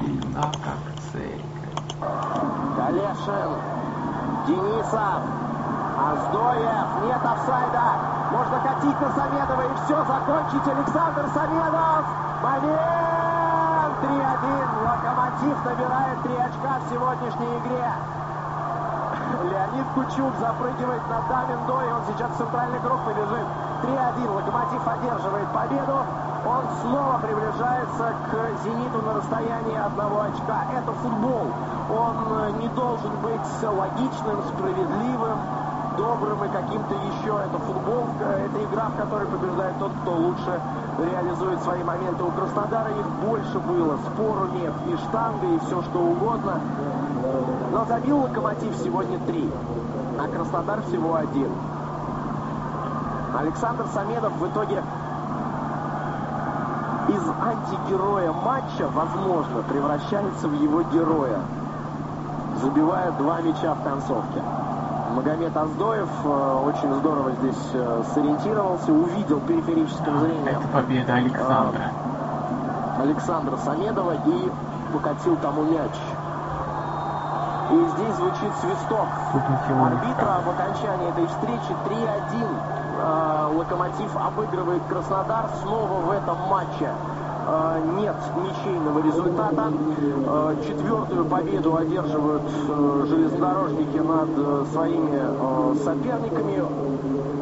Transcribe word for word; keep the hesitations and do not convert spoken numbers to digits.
Длина как цепь. Калешин. Денисов. Аздоев. Нет офсайда. Можно катить на Самедова и все закончить. Александр Самедов. Момент. три один. Локомотив набирает три очка в сегодняшней игре. Леонид Кучук запрыгивает на Даминдо, и он сейчас в центральный круг побежит. три один. Локомотив одерживает победу. Он снова приближается к «Зениту» на расстоянии одного очка. Это футбол. Он не должен быть логичным, справедливым, добрым и каким-то еще. Это футбол, это игра, в которой побеждает тот, кто лучше реализует свои моменты. У Краснодара их больше было, спору нет, и штанга, и все что угодно. Но забил Локомотив сегодня три, а Краснодар всего один. Александр Самедов в итоге из антигероя матча, возможно, превращается в его героя, забивая два мяча в концовке. Магомед Аздоев э, очень здорово здесь э, сориентировался, увидел периферическим зрением. Это победа Александра. Э, Александра Самедова и покатил тому мяч. И здесь звучит свисток арбитра об окончании этой встречи. три один. Э, Локомотив обыгрывает Краснодар снова в этом матче. Э, нет ничейного результата. Э, четвертую победу одерживают э, железнодорожники над э, своими э, соперниками.